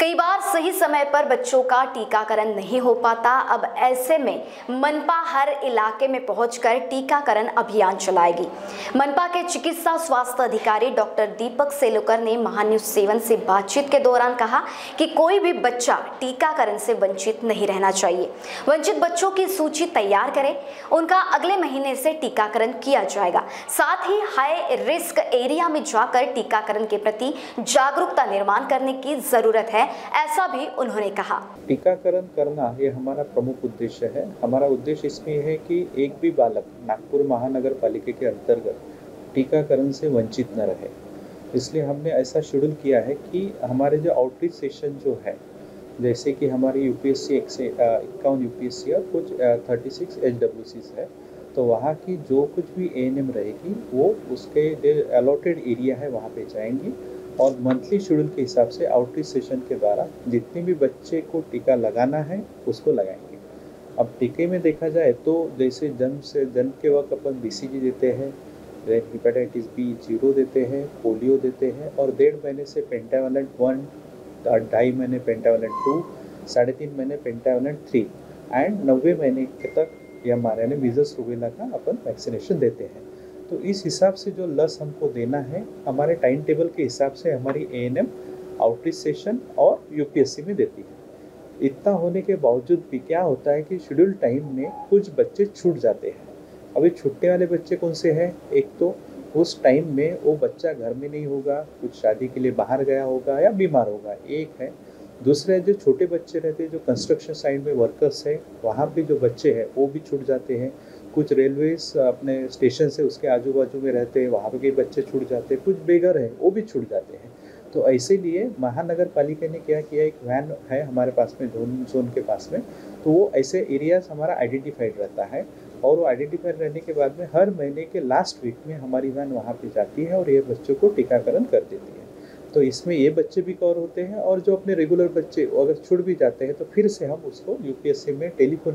कई बार सही समय पर बच्चों का टीकाकरण नहीं हो पाता। अब ऐसे में मनपा हर इलाके में पहुंचकर टीकाकरण अभियान चलाएगी। मनपा के चिकित्सा स्वास्थ्य अधिकारी डॉक्टर दीपक सेलोकर ने महान्यूज 7 से बातचीत के दौरान कहा कि कोई भी बच्चा टीकाकरण से वंचित नहीं रहना चाहिए। वंचित बच्चों की सूची तैयार करें, उनका अगले महीने से टीकाकरण किया जाएगा। साथ ही हाई रिस्क एरिया में जाकर टीकाकरण के प्रति जागरूकता निर्माण करने की जरूरत है, ऐसा भी उन्होंने कहा। टीकाकरण करना ये हमारा प्रमुख उद्देश्य है। हमारा उद्देश्य इसमें है कि एक भी बालक नागपुर महानगर पालिका के अंतर्गत टीकाकरण से वंचित न रहे। इसलिए हमने ऐसा शेड्यूल किया है कि हमारे जो आउटरीच सेशन जो है, जैसे कि हमारी यूपीएससी 51 यूपीएससी और कुछ 36 HWCs है, तो वहाँ की जो कुछ भी ANM रहेगी वो उसके जो अलॉटेड एरिया है वहाँ पे जाएंगी और मंथली शेड्यूल के हिसाब से आउटरीच सेशन के द्वारा जितने भी बच्चे को टीका लगाना है उसको लगाएंगे। अब टीके में देखा जाए तो जैसे जन्म के वक्त अपन BCG देते हैं, हेपेटाइटिस B 0 देते हैं, पोलियो देते हैं और 1.5 महीने से पेंटावलेंट 1, 2.5 महीने पेंटावलेंट 2, 3.5 महीने पेंटावलेंट 3 एंड 90 महीने तक या हमारे मीजल्स रूबेला का अपन वैक्सीनेशन देते हैं। तो इस हिसाब से जो लस हमको देना है, हमारे टाइम टेबल के हिसाब से हमारी ANM आउटरीच सेशन और यूपीएससी में देती है। इतना होने के बावजूद भी क्या होता है कि शेड्यूल टाइम में कुछ बच्चे छूट जाते हैं। अभी छूटने वाले बच्चे कौन से हैं? एक तो उस टाइम में वो बच्चा घर में नहीं होगा, कुछ शादी के लिए बाहर गया होगा या बीमार होगा, एक है। दूसरे जो छोटे बच्चे रहते हैं, जो कंस्ट्रक्शन साइड में वर्कर्स है, वहाँ पे जो बच्चे हैं वो भी छूट जाते हैं। कुछ रेलवेज अपने स्टेशन से उसके आजू बाजू में रहते हैं, वहाँ पे के बच्चे छूट जाते हैं। कुछ बेघर हैं वो भी छूट जाते हैं। तो ऐसे लिए महानगर पालिका ने क्या किया, एक वैन है हमारे पास में जोन के पास में, तो वो ऐसे एरियाज हमारा आइडेंटिफाइड रहता है और वो आइडेंटिफाइड रहने के बाद में हर महीने के लास्ट वीक में हमारी वैन वहाँ पे जाती है और ये बच्चों को टीकाकरण कर देती है। तो इसमें ये बच्चे भी कवर होते हैं और जो अपने रेगुलर बच्चे अगर छूट भी जाते हैं तो फिर से हम उसको यूपीएससी में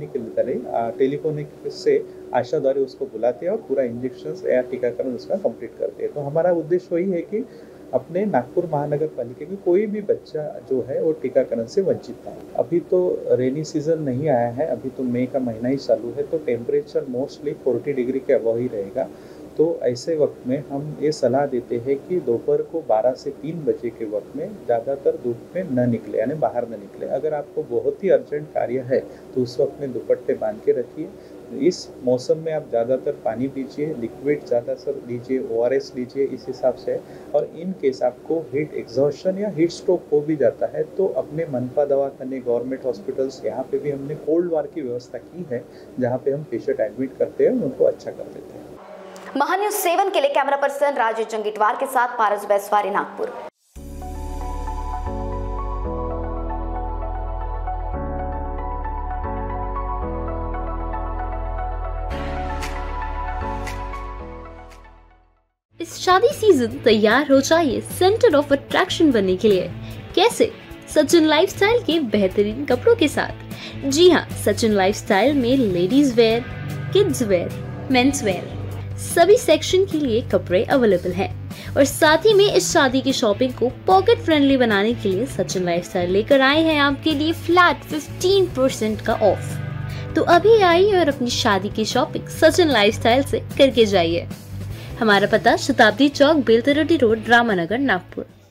टेलीफोनिक से आशा द्वारा उसको बुलाते हैं और पूरा इंजेक्शन या टीकाकरण उसका कंप्लीट करते हैं। तो हमारा उद्देश्य वही है कि अपने नागपुर महानगर पालिका में कोई भी बच्चा जो है वो टीकाकरण से वंचित ना हो। अभी तो रेनी सीजन नहीं आया है, अभी तो मई का महीना ही चालू है, तो टेम्परेचर मोस्टली 40 डिग्री के अबव ही रहेगा। तो ऐसे वक्त में हम ये सलाह देते हैं कि दोपहर को 12 से 3 बजे के वक्त में ज़्यादातर धूप में न निकले, यानी बाहर न निकले। अगर आपको बहुत ही अर्जेंट कार्य है तो उस वक्त में दुपट्टे बांध के रखिए। इस मौसम में आप ज़्यादातर पानी पीजिए, लिक्विड ज़्यादातर लीजिए, ORS लीजिए इस हिसाब से। और इन केस आपको हीट एग्जॉशन या हीट स्ट्रोक हो भी जाता है तो अपने मनपा दवाखाने, गवर्नमेंट हॉस्पिटल्स, यहाँ पे भी हमने कोल्ड वार की व्यवस्था की है, जहाँ पे हम पेशेंट एडमिट करते हैं, उनको अच्छा कर देते हैं। महान्यूज 7 के लिए कैमरा पर्सन राजेश जंगीटवार के साथ पारस बैसवारी, नागपुर। इस शादी सीजन तैयार हो जाइए सेंटर ऑफ अट्रैक्शन बनने के लिए। कैसे? सचिन लाइफस्टाइल के बेहतरीन कपड़ों के साथ। जी हाँ, सचिन लाइफस्टाइल में ladies wear, kids wear, mens wear सभी सेक्शन के लिए कपड़े अवेलेबल हैं। और साथ ही में इस शादी की शॉपिंग को पॉकेट फ्रेंडली बनाने के लिए सचिन लाइफस्टाइल लेकर आए हैं आपके लिए फ्लैट 15% का ऑफ। तो अभी आइए और अपनी शादी की शॉपिंग सचिन लाइफस्टाइल से करके जाइए। हमारा पता शताब्दी चौक, बेलतरोटी रोड, रामानगर, नागपुर।